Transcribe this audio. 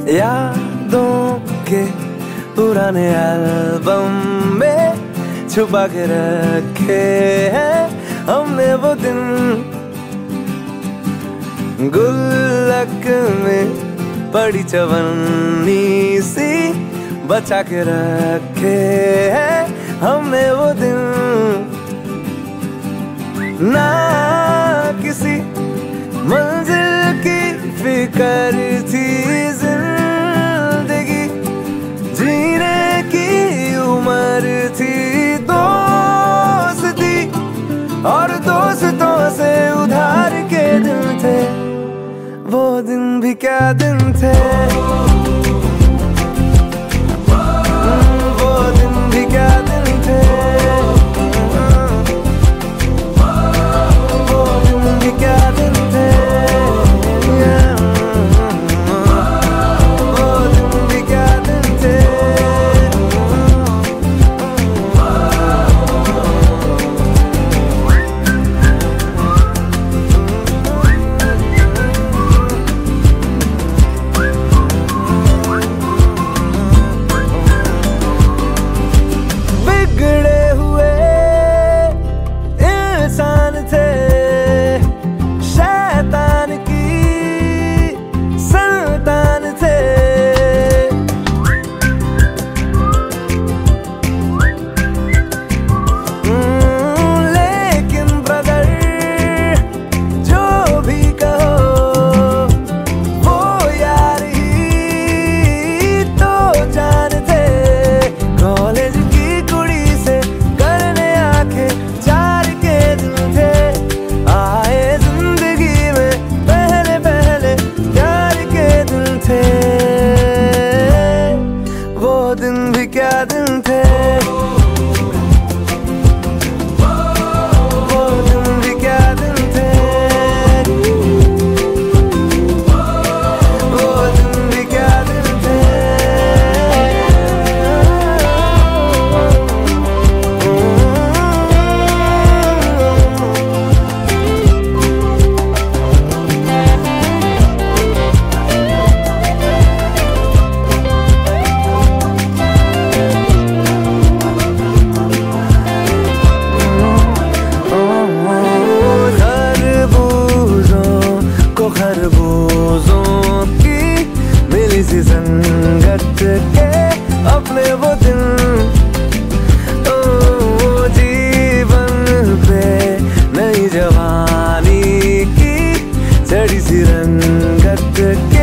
यादों के पुराने एल्बम में छुपा के रखे हैं हमने वो दिन, गुल्लक में पड़ी चवन्नी सी बचा के रखे हैं हमने वो दिन। ना किसी मंजिल की फिक्र थी, जिंदगी जीने की उम्र थी, दोस्ती और दोस्तों से उधार के दिन थे, वो दिन भी क्या दिन थे, वो दिन भी क्या दिन थे, वो दिन भी क्या दिन थे, वो दिन भी क्या दिन थे। वो दिन भी क्या दिन थे, वो दिन भी क्या दिन थे, वो दिन भी क्या दिन थे। खरबूजों की मिली सी संगत के अपने वो दिन, ओ जीवन पे नई जवानी की चढ़ी सी रंगत के